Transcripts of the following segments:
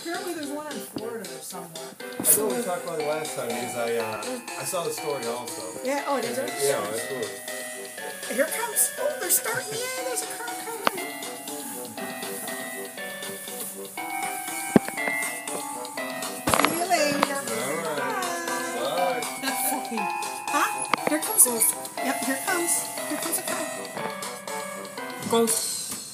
apparently there's one in Florida or somewhere. I know we talked about it last time because I saw the story also. Yeah, oh, did you? Yeah, that's cool. Here comes, oh, they're starting, yeah, there's a car coming. See you later. Alright. Bye. Bye. Huh? Here comes it. Yep, here comes. Here comes a car. Ghost.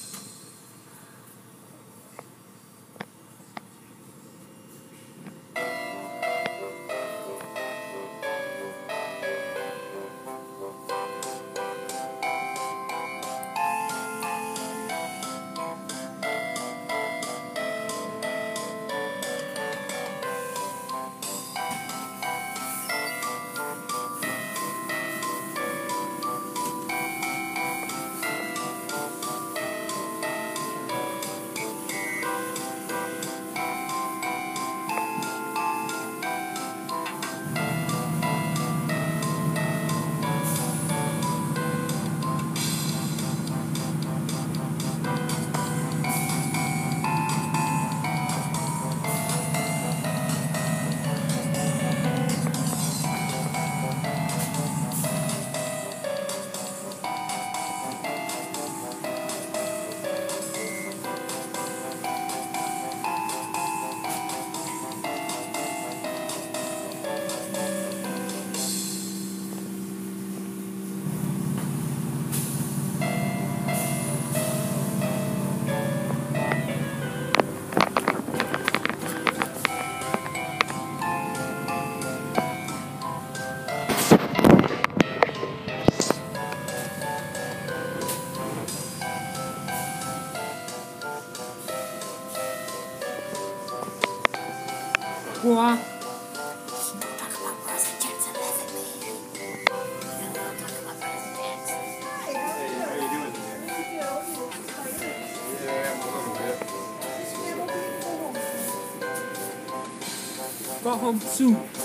What? Don't talk about President Jackson, doesn't me? Don't talk about President Jackson. Hey, how you doing today? Yeah, I'm a little bit. Go home soon.